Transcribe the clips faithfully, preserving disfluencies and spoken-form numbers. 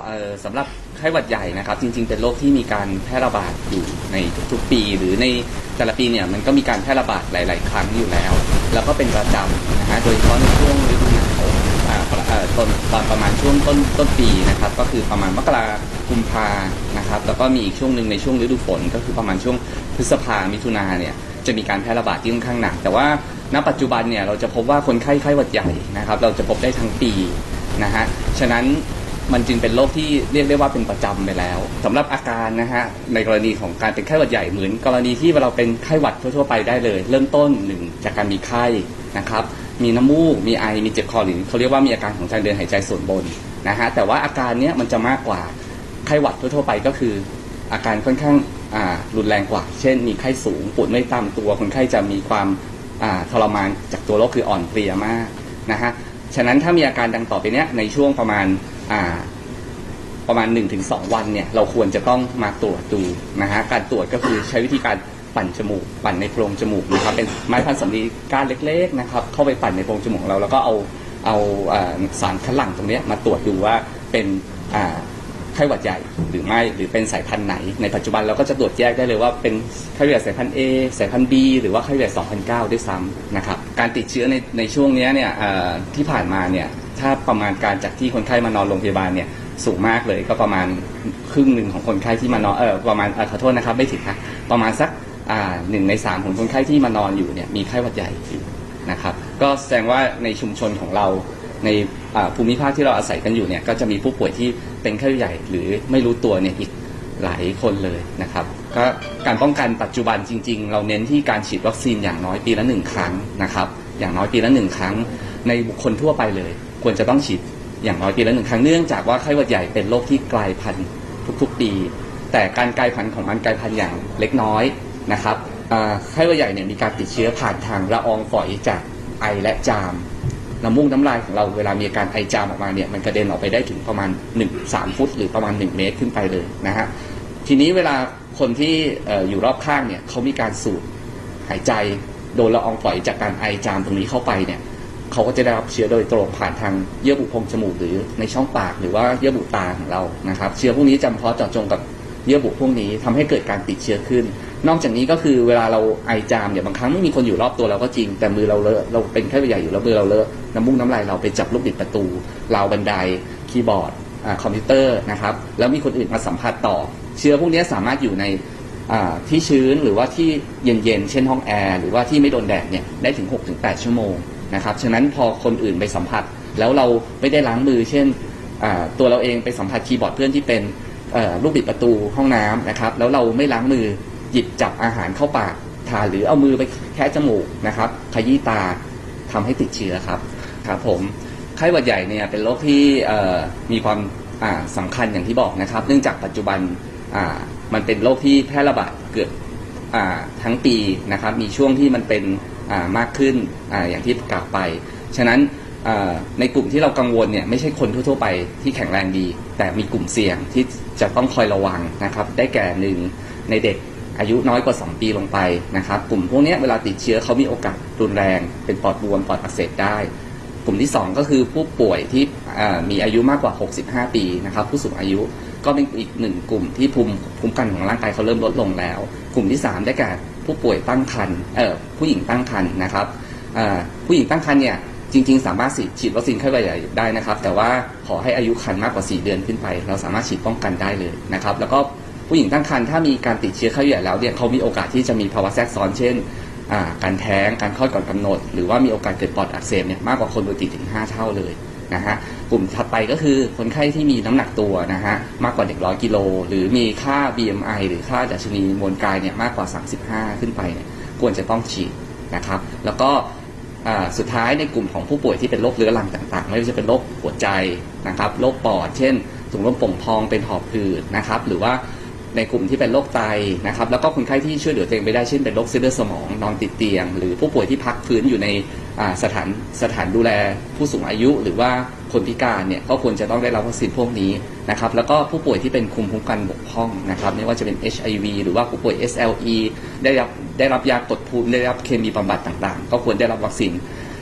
สำหรับไข้หวัดใหญ่นะครับจริงๆเป็นโรคที่มีการแพร่ระบาดอยู่ในทุกๆปีหรือในแต่ละปีเนี่ยมันก็มีการแพร่ระบาดหลายๆครั้งอยู่แล้วแล้วก็เป็นประจำนะฮะโดยเฉพาะในช่วงฤดูหนาวตอนตอนประมาณช่วงต้นต้นปีนะครับก็คือประมาณมกราคมกุมภานะครับแล้วก็มีอีกช่วงหนึ่งในช่วงฤดูฝนก็คือประมาณช่วงพฤษภามิถุนาเนี่ยจะมีการแพร่ระบาดที่ค่อนข้างหนักแต่ว่าณปัจจุบันเนี่ยเราจะพบว่าคนไข้ไข้หวัดใหญ่นะครับเราจะพบได้ทั้งปีนะฮะฉะนั้นมันจึงเป็นโรคที่เรียกได้ว่าเป็นประจำไปแล้วสำหรับอาการนะฮะในกรณีของการเป็นไข้หวัดใหญ่เหมือนกรณีที่เราเป็นไข้หวัดทั่วๆไปได้เลยเริ่มต้นหนึ่งจากการมีไข้นะครับมีน้ำมูกมีไอมีเจ็บคอหรือเขาเรียกว่ามีอาการของทางเดินหายใจส่วนบนนะฮะแต่ว่าอาการนี้มันจะมากกว่าไข้หวัดทั่วๆไปก็คืออาการค่อนข้างรุนแรงกว่าเช่นมีไข้สูงปวดเมื่อยตามตัวคนไข้จะมีความทรมานจากตัวโรคคืออ่อนเพลียมากนะฮะฉะนั้นถ้ามีอาการดังต่อไปเนี้ยในช่วงประมาณประมาณ หนึ่งถึงสอง วันเนี่ยเราควรจะต้องมาตรวจดูนะฮะการตรวจก็คือใช้วิธีการปั่นจมูกปั่นในโพรงจมูกนะครับเป็นไม้พันสำลีก้านเล็กๆนะครับเข้าไปปั่นในโพรงจมูกของเราแล้วก็เอาเอาสารคัดหลั่งตรงนี้มาตรวจดูว่าเป็นไข้หวัดใหญ่หรือไม่หรือเป็นสายพันธุ์ไหนในปัจจุบันเราก็จะตรวจแยกได้เลยว่าเป็นไข้หวัดใหญ่สายพันธุ์ A สายพันธุ์ B หรือว่าไข้หวัดใหญ่สองพันเก้าด้วยซ้ำนะครับการติดเชื้อในในช่วงนี้เนี่ยที่ผ่านมาเนี่ยถ้าประมาณการจากที่คนไข้มานอนโรงพยาบาลเนี่ยสูงมากเลยก็ประมาณครึ่งหนึ่งของคนไข้ที่มานอนเออประมาณขอโทษนะครับไม่ถึงนะประมาณสักหนึ่งในสามของคนไข้ที่มานอนอยู่เนี่ยมีไข้หวัดใหญ่อยู่นะครับก็แสดงว่าในชุมชนของเราในภูมิภาคที่เราอาศัยกันอยู่เนี่ยก็จะมีผู้ป่วยที่เป็นไข้หวัดใหญ่หรือไม่รู้ตัวเนี่ยอีกหลายคนเลยนะครับก็การป้องกันปัจจุบันจริงๆเราเน้นที่การฉีดวัคซีนอย่างน้อยปีละหนึ่งครั้งนะครับอย่างน้อยปีละหนึ่งครั้งในบุคคลทั่วไปเลยควรจะต้องฉีดอย่างน้อยปีละหนึ่งครั้งเนื่องจากว่าไข้หวัดใหญ่เป็นโรคที่กลายพันธุ์ทุกๆปีแต่การกลายพันธุ์ของมันกลายพันธุ์อย่างเล็กน้อยนะครับไข้หวัดใหญ่เนี่ยมีการติดเชื้อผ่านทางละอองฝอยจากไอและจามน้ำมูกน้ำลายของเราเวลามีอาการไอจามออกมาเนี่ยมันกระเด็นออกไปได้ถึงประมาณหนึ่ง สามฟุตหรือประมาณหนึ่งเมตรขึ้นไปเลยนะฮะทีนี้เวลาคนที่อยู่รอบข้างเนี่ยเขามีการสูดหายใจโดนละอองฝอยจากการไอจามตรงนี้เข้าไปเนี่ยเขาก็จะได้รับเชื้อโดยตรงผ่านทางเยื่อบุโพรงจมูกหรือในช่องปากหรือว่าเยื่อบุตาของเรานะครับเชื้อพวกนี้จำเพาะเจาะจงกับเยื่อบุพวกนี้ทำให้เกิดการติดเชื้อขึ้นนอกจากนี้ก็คือเวลาเราไอจามเนี่ยบางครั้งไม่มีคนอยู่รอบตัวเราก็จริงแต่มือเราเลอะเราเป็นไข้หวัดใหญ่อยู่แล้วมือเราเลอะน้ำมูกน้ำลายเราไปจับลูกบิดประตูราวบันไดคีย์บอร์ดคอมพิวเตอร์นะครับแล้วมีคนอื่นมาสัมผัสต่อเชื้อพวกนี้สามารถอยู่ในที่ชื้นหรือว่าที่เย็นๆเช่นห้องแอร์หรือว่าที่ไม่โดนแดดเนี่ยได้ถึง หกถึงแปด ชั่วโมงนะครับฉะนั้นพอคนอื่นไปสัมผัสแล้วเราไม่ได้ล้างมือเช่นตัวเราเองไปสัมผัสคีย์บอร์ดเพื่อนที่เป็นลูกบิดประตูห้องน้ำนะครับแล้วเราไม่ล้างมือหยิบจับอาหารเข้าปากทานหรือเอามือไปแคะจมูกนะครับขยี้ตาทำให้ติดเชื้อครับครับผมไข้หวัดใหญ่เนี่ยเป็นโรคที่มีความสำคัญอย่างที่บอกนะครับเนื่องจากปัจจุบันมันเป็นโรคที่แพร่ระบาดเกือบทั้งปีนะครับมีช่วงที่มันเป็นมากขึ้น อ, อย่างที่กล่าวไปฉะนั้นในกลุ่มที่เรากังวลเนี่ยไม่ใช่คนทั่วๆไปที่แข็งแรงดีแต่มีกลุ่มเสี่ยงที่จะต้องคอยระวังนะครับได้แก่หนึ่งในเด็กอายุน้อยกว่าสองปีลงไปนะครับกลุ่มพวกนี้เวลาติดเชื้อเขามีโอกาสรุนแรงเป็นปอดบวมปอดอักเสบได้กลุ่มที่สองก็คือผู้ป่วยที่มีอายุมากกว่าหกสิบห้าปีนะครับผู้สูงอายุก็เป็นอีกหนึ่งกลุ่มที่ภูมิคุ้มกันของร่างกายเขาเริ่มลดลงแล้วกลุ่มที่สามได้แก่ผู้ป่วยตั้งครรภ์เอ่อผู้หญิงตั้งครรภ์นะครับผู้หญิงตั้งครรภ์เนี่ยจริงๆสามารถฉีดวัคซีนไข้หวัดใหญ่ได้นะครับแต่ว่าขอให้อายุครรภ์มากกว่าสี่เดือนขึ้นไปเราสามารถฉีดป้องกันได้เลยนะครับแล้วก็ผู้หญิงตั้งครรภ์ถ้ามีการติดเชื้อไข้หวัดใหญ่แล้วเนี่ยเขามีโอกาสที่จะมีภาวะแทรกซ้อนเช่นการแท้งการคลอดก่อนกำหนดหรือว่ามีโอกาสเกิดปอดอักเสบเนี่ยมากกว่าคนปกติถึงห้าเท่าเลยนะฮะกลุ่มถัดไปก็คือคนไข้ที่มีน้ำหนักตัวนะฮะมากกว่าหนึ่งร้อยกิโลหรือมีค่า บี เอ็ม ไอ หรือค่าดัชนีมวลกายเนี่ยมากกว่าสามสิบห้าขึ้นไปเนี่ยควรจะต้องฉีดนะครับแล้วก็สุดท้ายในกลุ่มของผู้ป่วยที่เป็นโรคเรื้อรังต่างๆไม่ว่าจะเป็นโรคหัวใจนะครับโรคปอดเช่นถุงลมโป่งพองเป็นหอบหืดนะครับหรือว่าในกลุ่มที่เป็นโรคไตนะครับแล้วก็คนไข้ที่ช่วยเหลือตัวเองไม่ได้เช่นเป็นโรคเส้นเลือดสมองนอนติดเตียงหรือผู้ป่วยที่พักฟื้นอยู่ในสถานสถานดูแลผู้สูงอายุหรือว่าคนพิการเนี่ยก็ควรจะต้องได้รับวัคซีนพวกนี้นะครับแล้วก็ผู้ป่วยที่เป็นภูมิคุ้มกันบกพร่องนะครับไม่ว่าจะเป็น เอช ไอ วี หรือว่าผู้ป่วย เอส แอล อี ได้รับได้รับยากดภูมิได้รับเคมีบำบัดต่างๆก็ควรได้รับวัคซีน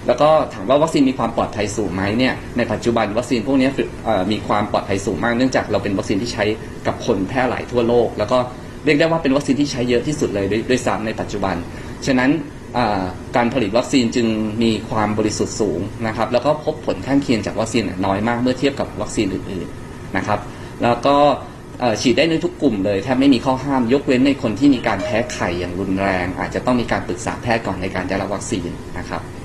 แล้วก็ถามว่าวัคซีนมีความปลอดภัยสูงไหมเนี่ยในปัจจุบันวัคซีนพวกนี้มีความปลอดภัยสูงมากเนื่องจากเราเป็นวัคซีนที่ใช้กับคนแพร่หลายทั่วโลกแล้วก็เรียกได้ว่าเป็นวัคซีนที่ใช้เยอะที่สุดเลยด้วยซ้ำในปัจจุบันฉะนั้นการผลิตวัคซีนจึงมีความบริสุทธิ์สูงนะครับแล้วก็พบผลข้างเคียงจากวัคซีนน้อยมากเมื่อเทียบกับวัคซีนอื่นๆนะครับแล้วก็ฉีดได้ในทุกกลุ่มเลยแทบไม่มีข้อห้ามยกเว้นในคนที่มีการแพ้ไข้อย่างรุนแรงอาจจะต้องมีการปรึกษาแพทย์ก่อนในการได้รับวัคซีนนะครับ